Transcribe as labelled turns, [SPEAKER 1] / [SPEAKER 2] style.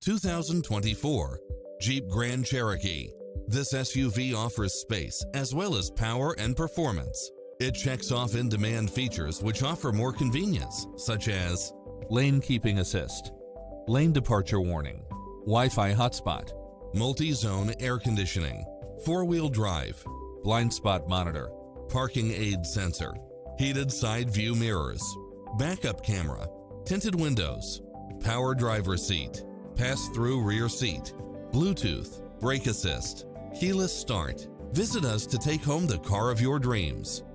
[SPEAKER 1] 2024 Jeep Grand Cherokee. This SUV offers space as well as power and performance. It checks off in-demand features which offer more convenience, such as lane keeping assist, lane departure warning, Wi-Fi hotspot, multi-zone air conditioning, four-wheel drive, blind spot monitor, parking aid sensor, heated side view mirrors, backup camera, tinted windows, power driver seat, pass-through rear seat, Bluetooth, brake assist, keyless start. Visit us to take home the car of your dreams.